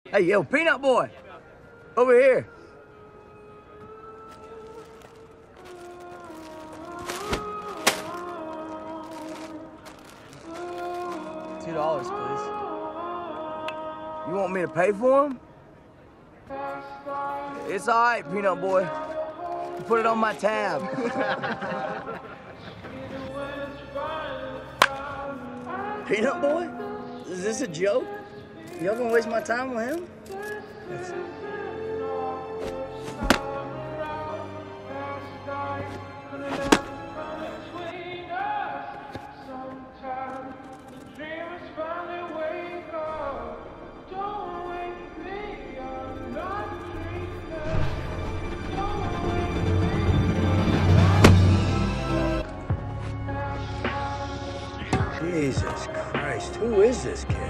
Hey, yo, Peanut Boy, over here. $2, please. You want me to pay for him? It's all right, Peanut Boy. Put it on my tab. Peanut Boy? Is this a joke? Y'all gonna waste my time with him? Jesus Christ, who is this kid?